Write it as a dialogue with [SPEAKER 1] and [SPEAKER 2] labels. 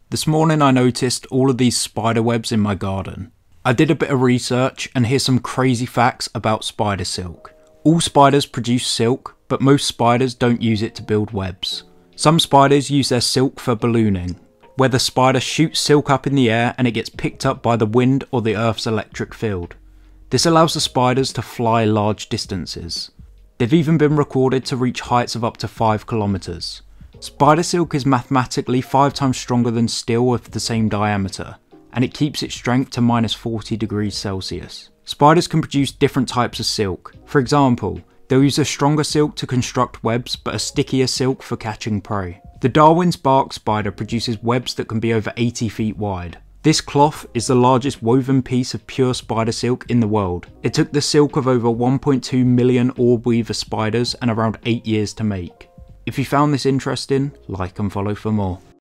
[SPEAKER 1] This morning I noticed all of these spider webs in my garden. I did a bit of research and here's some crazy facts about spider silk. All spiders produce silk, but most spiders don't use it to build webs. Some spiders use their silk for ballooning, where the spider shoots silk up in the air and it gets picked up by the wind or the Earth's electric field. This allows the spiders to fly large distances. They've even been recorded to reach heights of up to 5 kilometers. Spider silk is mathematically 5 times stronger than steel of the same diameter, and it keeps its strength to -40 degrees Celsius. Spiders can produce different types of silk. For example, they'll use a stronger silk to construct webs but a stickier silk for catching prey. The Darwin's bark spider produces webs that can be over 80 feet wide. This cloth is the largest woven piece of pure spider silk in the world. It took the silk of over 1.2 million orb weaver spiders and around 8 years to make. If you found this interesting, like and follow for more.